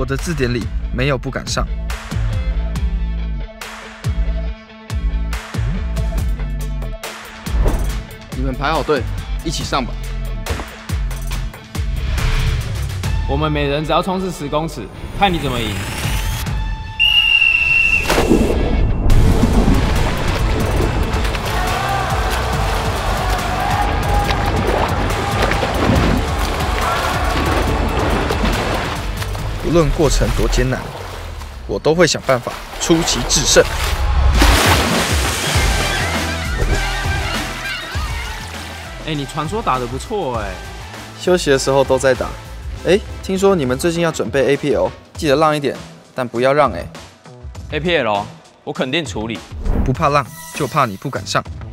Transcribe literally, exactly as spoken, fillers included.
我的字典里没有不敢上。 你们排好队，一起上吧。 我们每人只要冲刺十公尺，看你怎么赢。 无论过程多艰难，我都会想办法出奇制胜。 哎、欸，你传说打得不错哎、欸。 休息的时候都在打。哎，听说你们最近要准备 A P L， 记得让一点，但不要让哎。 A P L， 我肯定处理。 不怕浪，就怕你不敢上。